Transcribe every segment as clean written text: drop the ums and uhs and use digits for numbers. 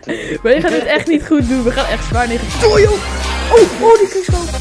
Maar je gaat het echt niet goed doen. We gaan echt zwaar negatief. Oh, joh! Oh, die quickscope.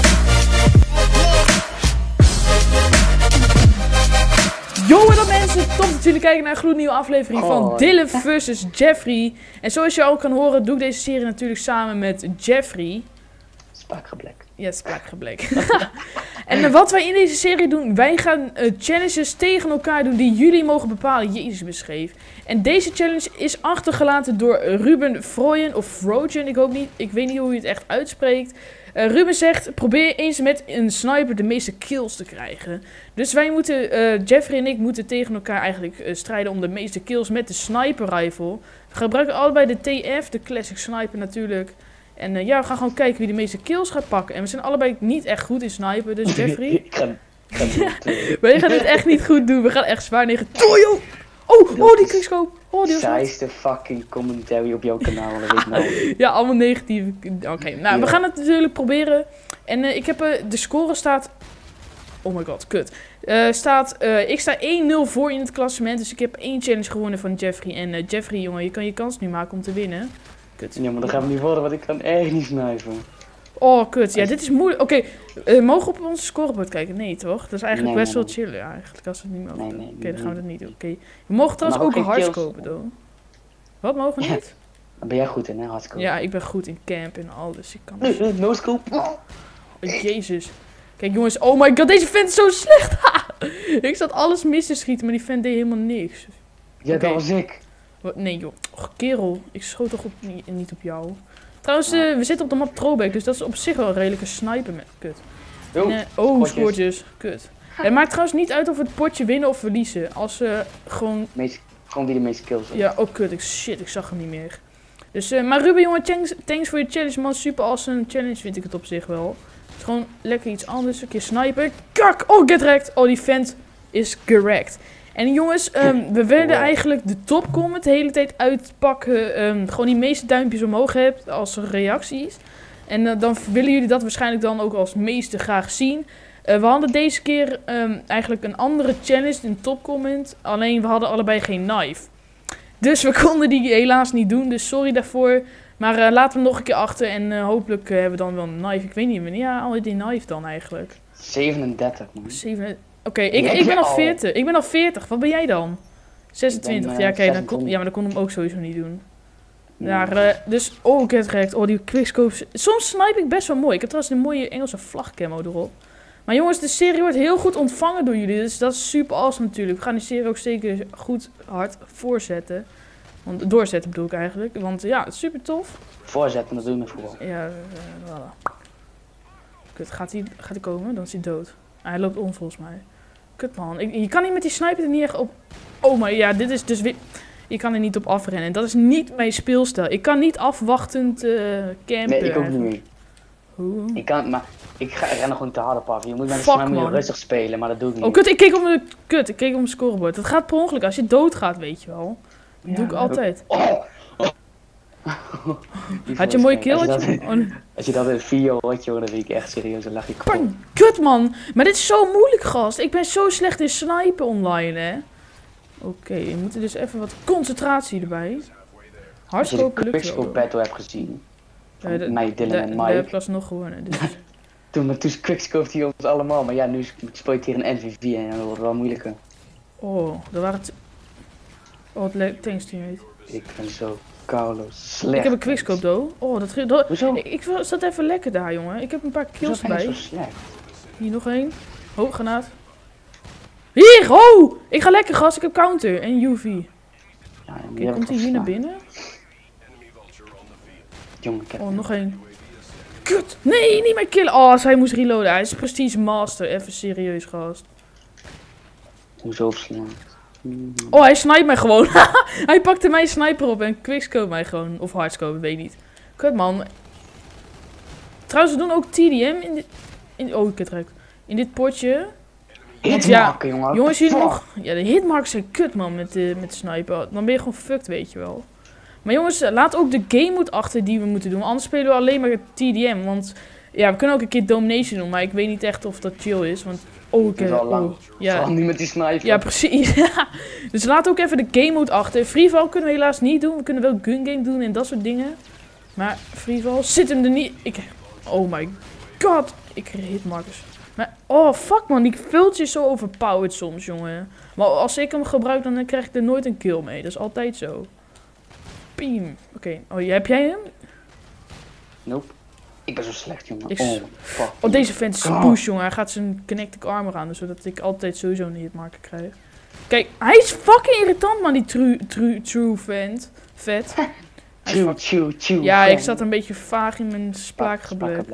Yo, wat dan mensen, tof dat jullie kijken naar een gloednieuwe aflevering van Dylan vs Jeffrey. En zoals je al kan horen, doe ik deze serie natuurlijk samen met Jeffrey. Spaakgeblek. Ja, spaakgeblek. En wat wij in deze serie doen, wij gaan challenges tegen elkaar doen die jullie mogen bepalen. Jezus beschreef. En deze challenge is achtergelaten door Ruben Froyen of Froyen, ik weet niet hoe je het echt uitspreekt. Ruben zegt, probeer eens met een sniper de meeste kills te krijgen. Dus wij moeten, Jeffrey en ik moeten tegen elkaar eigenlijk strijden om de meeste kills met de sniper rifle. We gebruiken allebei de TF, de classic sniper natuurlijk. En ja, we gaan gewoon kijken wie de meeste kills gaat pakken. En we zijn allebei niet echt goed in sniper, dus Jeffrey. Ik ga Maar je gaat het echt niet goed doen, we gaan echt zwaar negatief. Oh, die quickscope. Oh, die saaiste fucking commentary op jouw kanaal, dat weet ik nou. Ja, allemaal negatief. Oké, nou, we gaan het natuurlijk proberen. En ik heb de score staat... Oh my god, kut. Ik sta 1-0 voor in het klassement, dus ik heb 1 challenge gewonnen van Jeffrey. En Jeffrey, jongen, je kan je kans nu maken om te winnen. Kut. Ja, maar dat gaan we niet worden, want ik kan echt niet snipen. Oh, kut. Ja, dit is moeilijk. Oké, mogen we op onze scorebord kijken? Nee, toch? Dat is eigenlijk best wel chill, ja, eigenlijk, als we het niet mogen doen. Oké, dan gaan we dat niet doen. Oké. We mogen trouwens ook een hardscopen doen. Wat mogen we niet? Dan ben jij goed in, hè, hardscope? Ja, ik ben goed in camp en al, dus ik kan... No scope. Oh, Jezus. Kijk, jongens. Oh my god, deze vent is zo slecht. Ik zat alles mis te schieten, maar die vent deed helemaal niks. Ja, dat was ik. Nee, joh. Och, kerel. Ik schoot toch niet op jou. Trouwens, we zitten op de map Throwback, dus dat is op zich wel een redelijke sniper met kut. Scoortjes. Kut. Het maakt trouwens niet uit of we het potje winnen of verliezen. Als we gewoon... Gewoon wie de meeste kills heeft. Ja, oh kut. Shit, ik zag hem niet meer. Dus, maar Ruben, jongen, thanks voor je challenge, man. Super awesome challenge vind ik het op zich wel. Het is gewoon lekker iets anders. Een keer snipen. Kak! Oh, get wrecked. Oh, die vent is correct. En jongens, we werden eigenlijk de topcomment de hele tijd uitpakken. Gewoon die meeste duimpjes omhoog hebt als reacties. En dan willen jullie dat waarschijnlijk dan ook als meeste graag zien. We hadden deze keer eigenlijk een andere challenge in topcomment. Alleen we hadden allebei geen knife. Dus we konden die helaas niet doen. Dus sorry daarvoor. Maar laten we hem nog een keer achter. En hopelijk hebben we dan wel een knife. Ik weet niet wanneer al die knife dan eigenlijk. 37 man. Oké, ik ben al 40. Ik ben al 40. Wat ben jij dan? 26. Ja, oké, maar dan kon hem ook sowieso niet doen. Ja, dus, oh, get wrecked. Oh, die quickscopes. Soms snipe ik best wel mooi. Ik heb trouwens een mooie Engelse vlagcamo erop. Maar jongens, de serie wordt heel goed ontvangen door jullie. Dus dat is super awesome natuurlijk. We gaan die serie ook zeker goed hard voorzetten. Doorzetten bedoel ik eigenlijk. Want ja, het is super tof. Voorzetten, dat doe je met voetbal. Ja, voilà. Kut, gaat hij komen? Dan is hij dood. Hij loopt om volgens mij. Kut man. Je kan niet met die sniper er niet echt op... Oh, maar ja, dit is dus weer... Je kan er niet op afrennen. Dat is niet mijn speelstijl. Ik kan niet afwachtend campen. Nee, ik ook niet meer. Hoe? Ik kan, maar ik ren nog gewoon te hard op af. Je moet met de sniper rustig spelen, maar dat doe ik niet. Oh, kut, ik keek op mijn scorebord. Dat gaat per ongeluk. Als je doodgaat, weet je wel. Dat doe ik altijd. Had je een mooie kill? Als je dat in een video hoort, joh, dan weet ik echt serieus, dan lag je kapot. Kut man, maar dit is zo moeilijk gast. Ik ben zo slecht in snipen online hè. Oké, we moeten dus even wat concentratie erbij. Hardscope lukt wel. Als je de quickscope battle hebt gezien, van mij, Dylan en Mike. Daar heb ik alsnog gewonnen. Dus. toen quickscoped hij ons allemaal, maar ja, nu speel je tegen een NV4 en dat wordt wel moeilijker. Oh, daar waren het... Oh, thanks teammate. Ik ben zo koude slecht. Ik heb een quickscope though. Oh, dat... Hoezo? Ik zat even lekker daar jongen. Ik heb een paar kills bij. Zo slecht. Hier nog één. Oh, granaat. Hier! Oh! Ik ga lekker gas, ik heb counter en UV. Ja, Oké, komt hij hier naar binnen? Jongen, ik heb nog één. Kut! Nee, niet meer killen! Oh, hij moest reloaden. Hij is prestige master. Even serieus, gast. Hoezo verslaan? Oh, hij snipet mij gewoon. Hij pakte mijn sniper op en quickscope mij gewoon. Of hardscope, weet ik niet. Kut, man. Trouwens, we doen ook TDM in dit... Oh, ik heb het in dit potje. Hitmarken, jongen. Jongens, hier nog... Ja, de hitmarks zijn kut, man, met de sniper. Dan ben je gewoon fucked, weet je wel. Maar jongens, laat ook de game mode achter die we moeten doen. Anders spelen we alleen maar TDM. Want Ja, we kunnen ook een keer Domination doen, maar ik weet niet echt of dat chill is. Want, Het is wel lang. ja. Vooral niet met die sniper. Ja, precies. Dus laat ook even de game mode achter. Freefall kunnen we helaas niet doen. We kunnen wel gun game doen en dat soort dingen. Maar Freefall zit hem er niet... Oh my god. Ik kreeg hitmarkers. Maar, oh fuck man, die vult je zo overpowered soms, jongen. Maar als ik hem gebruik, dan krijg ik er nooit een kill mee. Dat is altijd zo. Piem. Oké. Oh, heb jij hem? Nope. Ik ben zo slecht, jongen. Ik- Oh, fuck. Oh, deze vent is push, jongen. Hij gaat zijn kinetic armor aan, zodat ik altijd sowieso een hitmarker krijg. Kijk, hij is fucking irritant, man, die true vent. Vet. Chew. Ja, ik zat een beetje vaag in mijn spraakgeblek.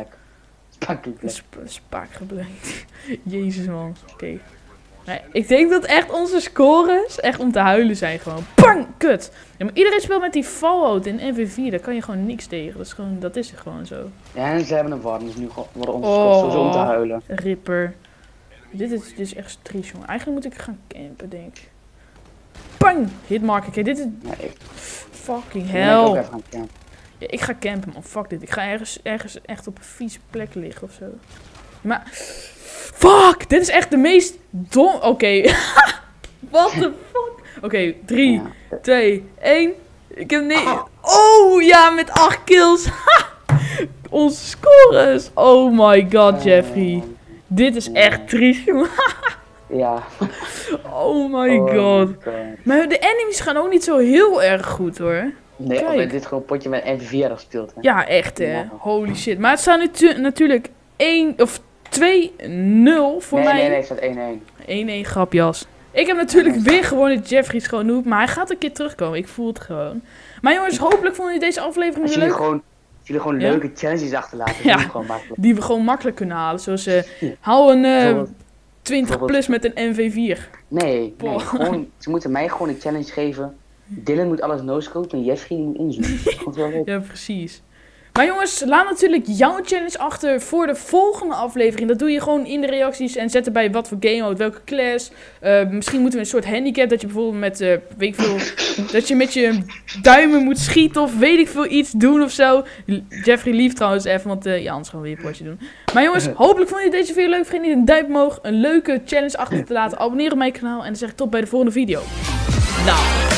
Spraakgeblek. Jezus, man. Oké. Nee, ik denk dat echt onze scores echt om te huilen zijn gewoon. Bang! Kut! Ja, maar iedereen speelt met die Fallout in NV4. Daar kan je gewoon niks tegen. Dat is gewoon zo. Ja, en ze hebben een warm, dus nu worden onze scores sowieso om te huilen. Ripper. Dit is echt triest, jongen. Eigenlijk moet ik gaan campen, denk ik. Bang! Hitmarker. Kijk, dit is Nee, fucking ik ben ook hell. even gaan campen. Ja, ik ga campen, man. Fuck dit. Ik ga ergens echt op een vieze plek liggen of zo. Maar... Fuck! Dit is echt de meest dom... Oké. What the fuck? Oké, 3, Ja. 2, 1. Ik heb Oh ja, met 8 kills. Onze scores. Oh my god, Jeffrey. Dit is echt triest, jongen. Ja. Oh my god. Maar de enemies gaan ook niet zo heel erg goed, hoor. Nee, Kijk. of we dit gewoon potje met NV4 gespeeld, hè? Ja, echt, hè. Ja. Holy shit. Maar het staat natuurlijk 1 of 2-0 voor mij. Nee, het staat 1-1. 1-1 grapjas. Ik heb natuurlijk weer gewonnen. Jeffrey is gewoon noob, maar hij gaat een keer terugkomen. Ik voel het gewoon. Maar jongens, hopelijk vonden jullie deze aflevering Als weer jullie leuk. gewoon Ja? leuke challenges achterlaten, Ja. doen we gewoon makkelijk. Die we gewoon makkelijk kunnen halen. Zoals hou een Bijvoorbeeld- 20 plus met een NV4. Nee, Boah. gewoon, ze moeten mij gewoon een challenge geven. Dylan moet alles no-scopen en Jeffrey moet inzoomen. Dat is gewoon wel leuk. Ja, precies. Maar jongens, laat natuurlijk jouw challenge achter voor de volgende aflevering. Dat doe je gewoon in de reacties en zet erbij wat voor game mode, welke class. Misschien moeten we een soort handicap dat je bijvoorbeeld met, weet ik veel, dat je met je duimen moet schieten of weet ik veel iets doen of zo. Jeffrey lief trouwens even, want ja, anders gaan we weer een potje doen. Maar jongens, hopelijk vonden jullie deze video leuk. Vergeet niet een duimpje omhoog, een leuke challenge achter te laten. Abonneer op mijn kanaal en dan zeg ik tot bij de volgende video. Nou.